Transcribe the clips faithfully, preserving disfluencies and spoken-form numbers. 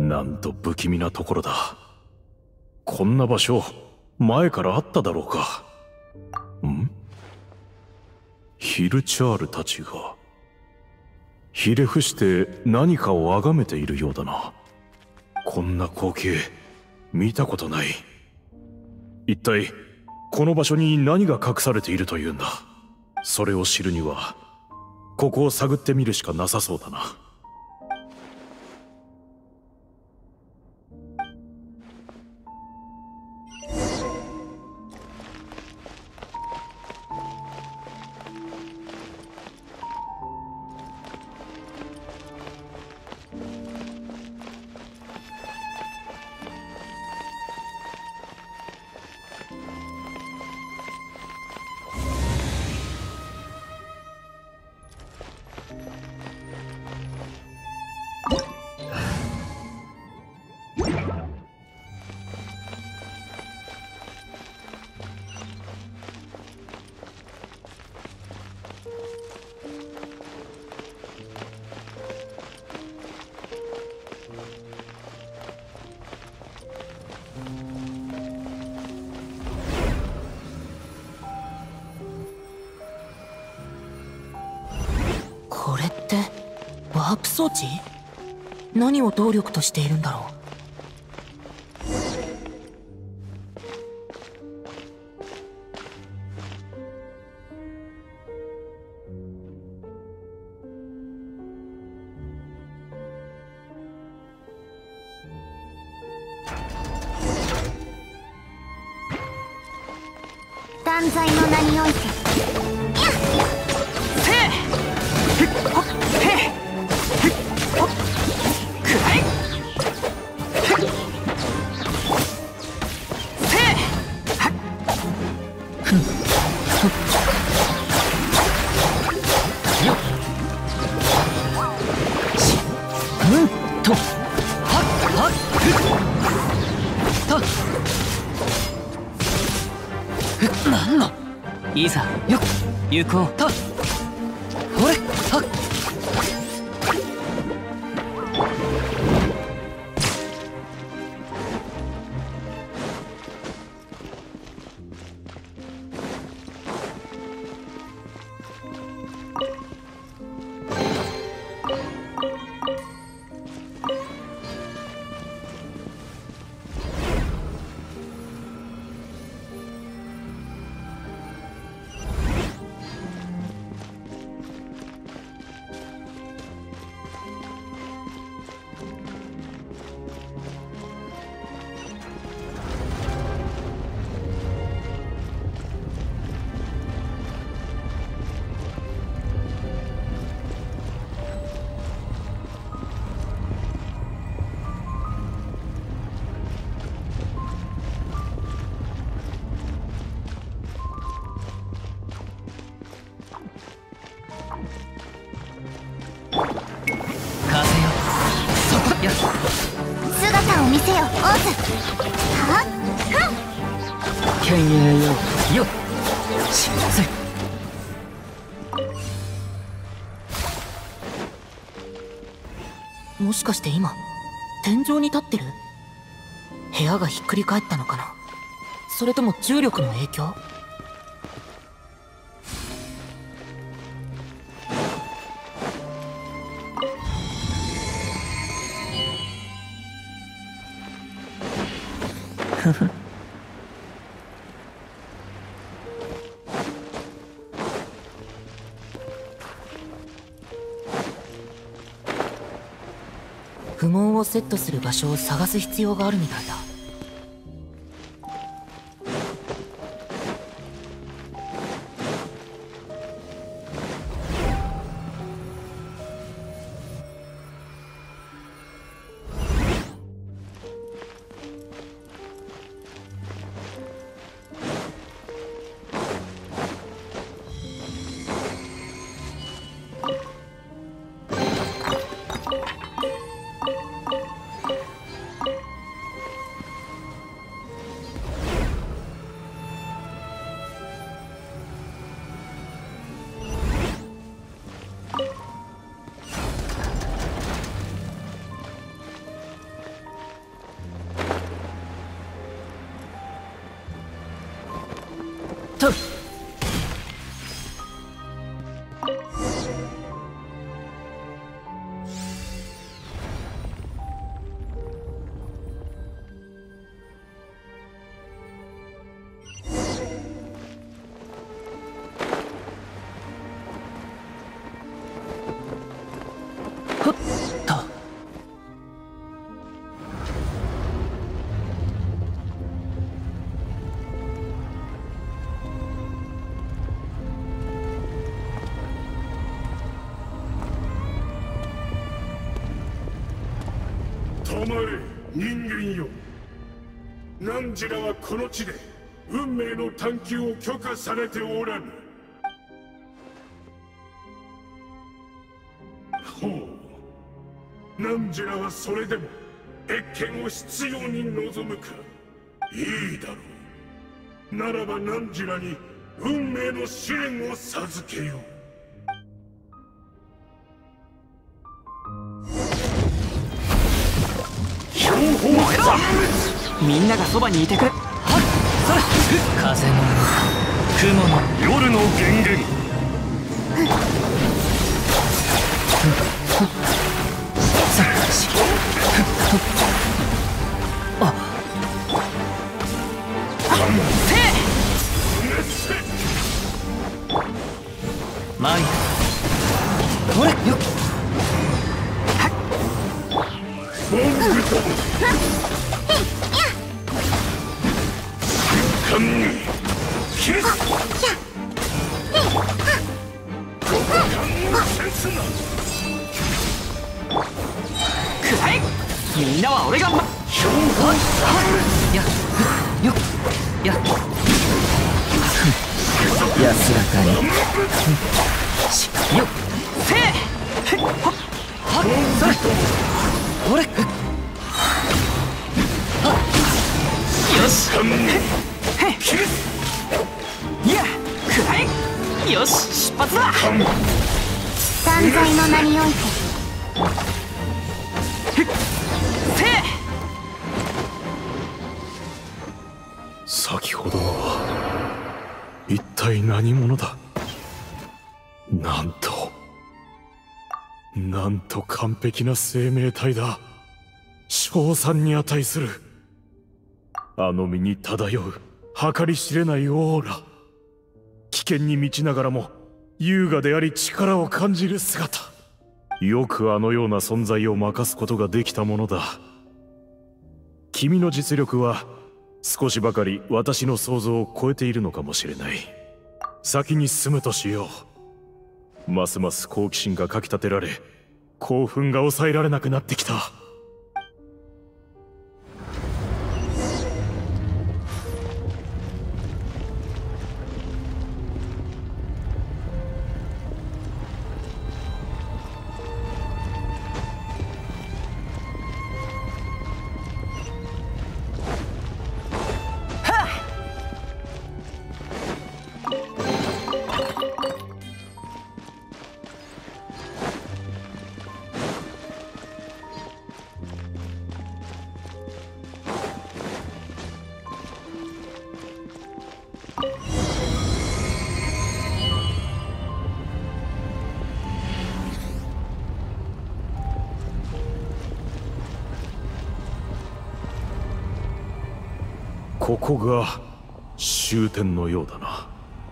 なんと不気味なところだ。こんな場所前からあっただろうか。ん？ヒルチャールたちがひれ伏して何かを崇めているようだな。こんな光景見たことない。一体この場所に何が隠されているというんだ。それを知るにはここを探ってみるしかなさそうだな。 これってワープ装置？何を動力としているんだろう。 断罪の名においてなんのいざよっ行こうとほれはっ姿を見せよ、オーズ。はっはっ剣栄よよしなさい。もしかして今天井に立ってる？部屋がひっくり返ったのかな？それとも重力の影響？ふふ符文をセットする場所を探す必要があるみたいだ。 と止まれ、人間よ。汝らはこの地で運命の探求を許可されておらぬ。ほう、汝らはそれでも謁見を必要に望むか。いいだろう。ならば汝らに運命の試練を授けよう。 みんながそばにいてくれ。はっ、それ風の雲の夜の源源。 マイこれよっモングト神にキリス五感をセンスなくらえ。みんなは俺がま標本やよっや安らかにしよっせーはっはっそれ俺はっよし神にへっキリスいやくらえ。よし出発だ。 断罪の名においてせ先ほどのは一体何者だ。なんとなんと完璧な生命体だ。称賛に値する。あの身に漂う計り知れないオーラ。危険に満ちながらも優雅であり力を感じる姿。よくあのような存在を任すことができたものだ。君の実力は少しばかり私の想像を超えているのかもしれない。先に進むとしよう。ますます好奇心がかきたてられ、興奮が抑えられなくなってきた。ここが終点のようだな。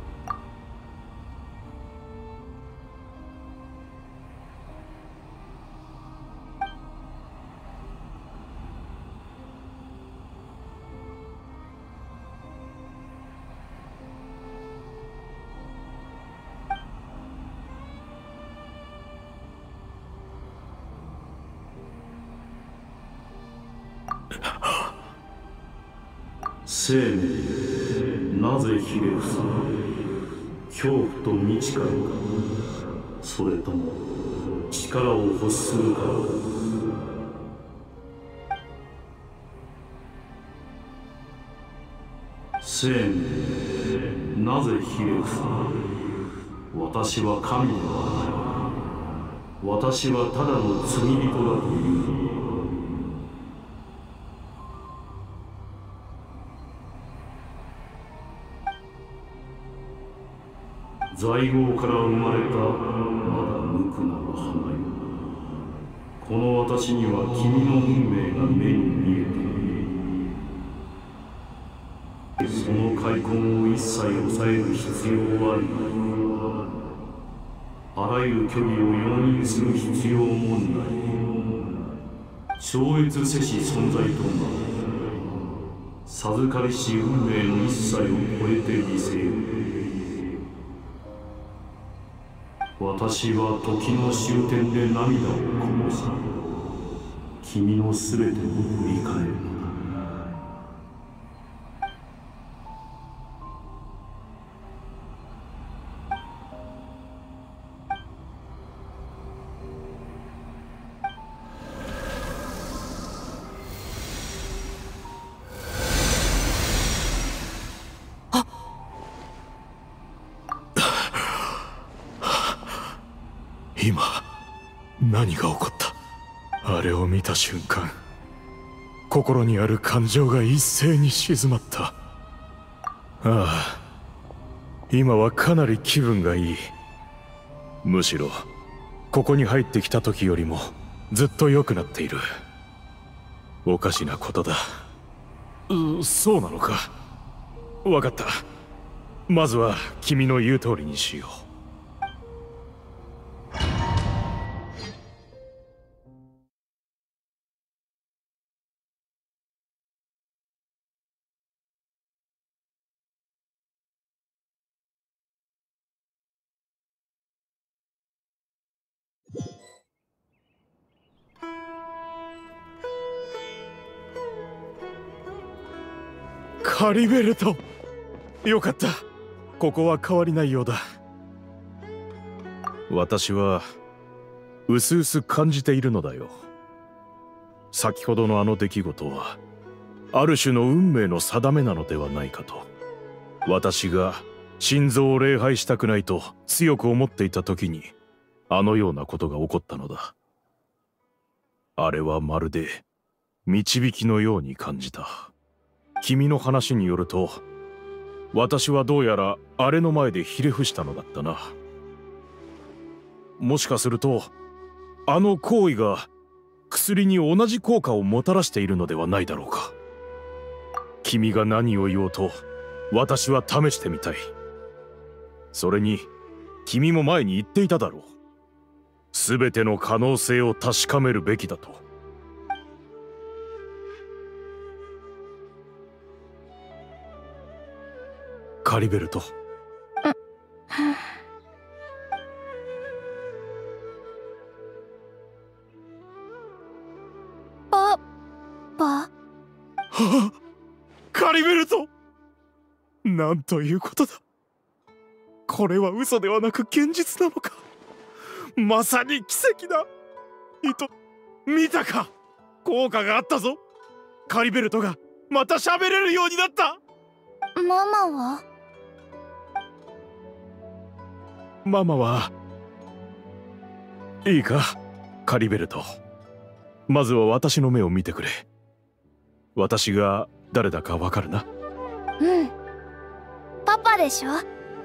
生命なぜひれ伏すの。恐怖と未知からか、それとも力を欲するから。生命なぜひれ伏すの。私は神ではない。私はただの罪人だという。 在郷から生まれたまだ無垢な花よ。この私には君の運命が目に見えている。その開墾を一切抑える必要はない。あらゆる虚偽を容認する必要もない。超越せし存在となる。授かりし運命の一切を超えてみせよう。私は時の終点で涙をこぼし、君のすべてを振り返るのだ。 今何が起こった？あれを見た瞬間、心にある感情が一斉に静まった。ああ、今はかなり気分がいい。むしろここに入ってきた時よりもずっと良くなっている。おかしなことだ。う、そうなのか。分かった。まずは君の言う通りにしよう。カリベルト、よかった。ここは変わりないようだ。私はうすうす感じているのだよ。先ほどのあの出来事はある種の運命の定めなのではないかと。私が心臓を礼拝したくないと強く思っていた時にあのようなことが起こったのだ。あれはまるで導きのように感じた。君の話によると、私はどうやらあれの前でひれ伏したのだったな。もしかするとあの行為が薬に同じ効果をもたらしているのではないだろうか。君が何を言おうと私は試してみたい。それに君も前に言っていただろう。全ての可能性を確かめるべきだと。カリベルト。 パパ。 はあ、カリベルト、なんということだ。これは嘘ではなく現実なのか。まさに奇跡だ。いと、見たか。効果があったぞ。カリベルトがまた喋れるようになった。 ママは？ ママはいいか、カリベルト。まずは私の目を見てくれ。私が誰だかわかるな。 うん、パパでしょ。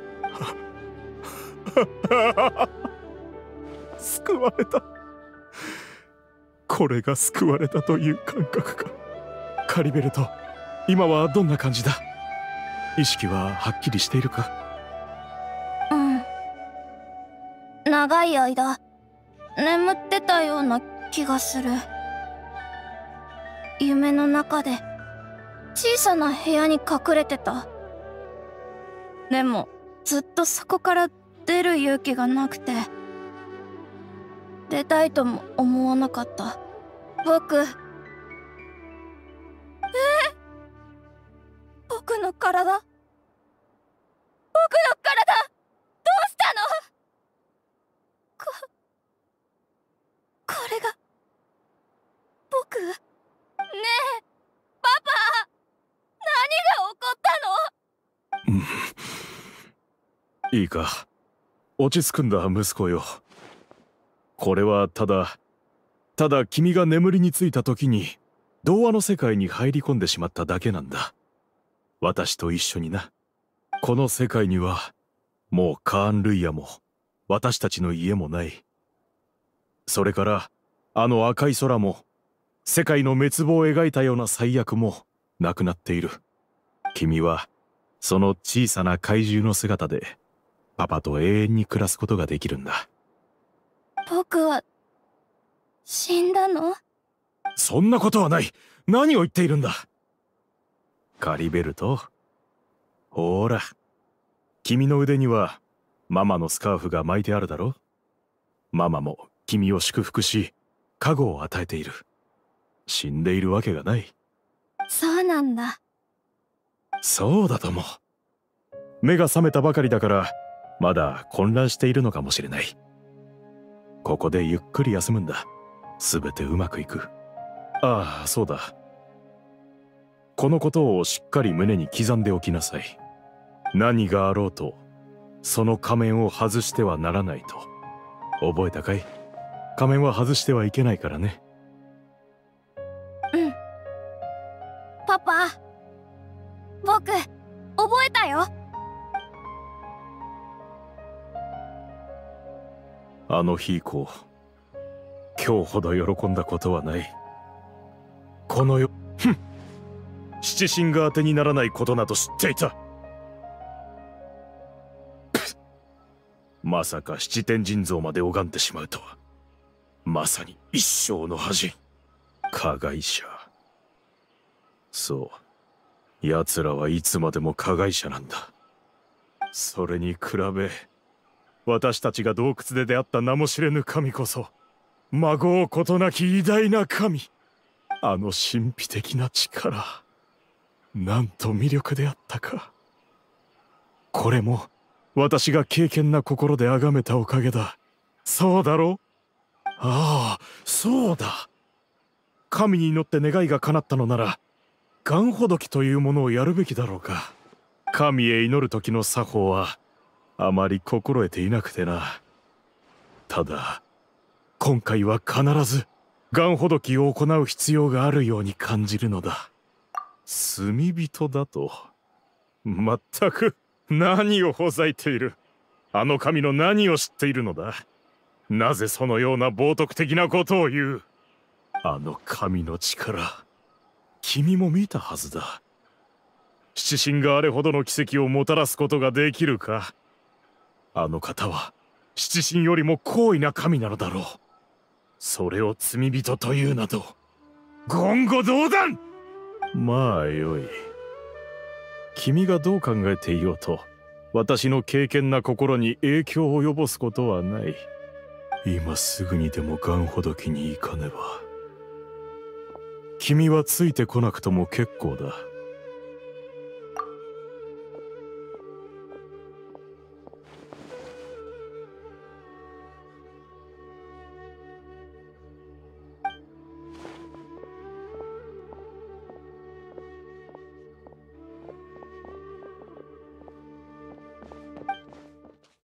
救われた。これが救われたという感覚か。カリベルト、今はどんな感じだ？意識ははっきりしているか？ うん、長い間眠ってたような気がする。夢の中で小さな部屋に隠れてた。でもずっとそこから出る勇気がなくて、出たいとも思わなかった。僕、えー、僕の体、僕の体、どうしたの？こ、これが僕？ねえ、パパ、何が起こったの？いいか、落ち着くんだ息子よ。これはただただ君が眠りについた時に童話の世界に入り込んでしまっただけなんだ。私と一緒にな。この世界にはもうカーン・ルイヤも私たちの家もない。それからあの赤い空も、世界の滅亡を描いたような最悪もなくなっている。君はその小さな怪獣の姿でパパと永遠に暮らすことができるんだ。 僕は死んだの？ そんなことはない。何を言っているんだ。カリベルト、ほーら、君の腕にはママのスカーフが巻いてあるだろ。ママも君を祝福し加護を与えている。死んでいるわけがない。 そうなんだ。 そうだとも。目が覚めたばかりだからまだ混乱しているのかもしれない。ここでゆっくり休むんだ。すべてうまくいく。ああ、そうだ。このことをしっかり胸に刻んでおきなさい。何があろうとその仮面を外してはならないと。覚えたかい？仮面は外してはいけないからね。 うん。パパ、僕覚えたよ。 あの日以降、今日ほど喜んだことはない。この世、ふん、七神が当てにならないことなど知っていた。まさか七天神像まで拝んでしまうとは。まさに一生の恥。加害者。そう、奴らはいつまでも加害者なんだ。それに比べ私たちが洞窟で出会った名も知れぬ神こそ、孫うことなき偉大な神。あの神秘的な力、なんと魅力であったか。これも私が敬虔な心で崇めたおかげだ。そうだろう。ああ、そうだ。神に祈って願いが叶ったのなら、願ほどきというものをやるべきだろうか。神へ祈る時の作法はあまり心得ていなくてな。ただ今回は必ず願ほどきを行う必要があるように感じるのだ。罪人だと？まったく何をほざいている。あの神の何を知っているのだ。なぜそのような冒涜的なことを言う。あの神の力、君も見たはずだ。七神があれほどの奇跡をもたらすことができるか。あの方は七神よりも高位な神なのだろう。それを罪人というなど言語道断。まあよい。君がどう考えていようと私の敬虔な心に影響を及ぼすことはない。今すぐにでも願ほどきに行かねば。君はついてこなくとも結構だ。